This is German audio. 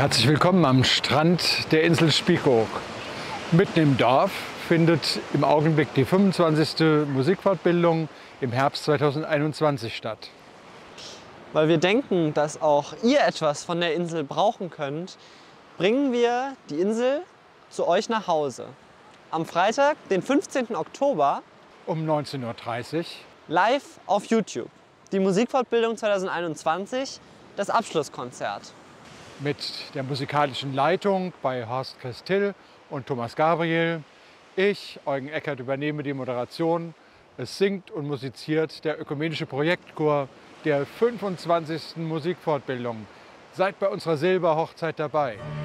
Herzlich willkommen am Strand der Insel Spiekeroog. Mitten im Dorf findet im Augenblick die 25. Musikfortbildung im Herbst 2021 statt. Weil wir denken, dass auch ihr etwas von der Insel brauchen könnt, bringen wir die Insel zu euch nach Hause. Am Freitag, den 15. Oktober Um 19:30 Uhr live auf YouTube. Die Musikfortbildung 2021, das Abschlusskonzert. mit der musikalischen Leitung bei Horst Christil und Thomas Gabriel. Ich, Eugen Eckert, übernehme die Moderation. Es singt und musiziert der ökumenische Projektchor der 25. Musikfortbildung. Seid bei unserer Silberhochzeit dabei.